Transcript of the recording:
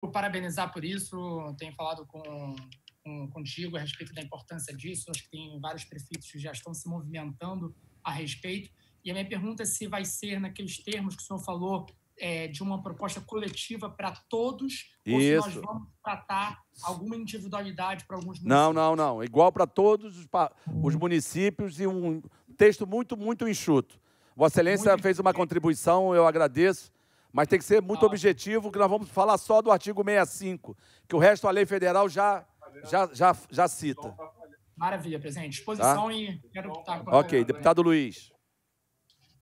parabenizar por isso. Tenho falado contigo a respeito da importância disso. Acho que tem vários prefeitos que já estão se movimentando a respeito. E a minha pergunta é se vai ser naqueles termos que o senhor falou, de uma proposta coletiva para todos, ou se nós vamos tratar alguma individualidade para alguns municípios. Não. Igual para todos os municípios e um texto muito, muito enxuto. Vossa Excelência fez uma contribuição, eu agradeço, mas tem que ser muito objetivo, que nós vamos falar só do artigo 65, que o resto a lei federal já cita. Maravilha, presidente. Disposição, tá? E quero estar... Ok, deputado Luiz.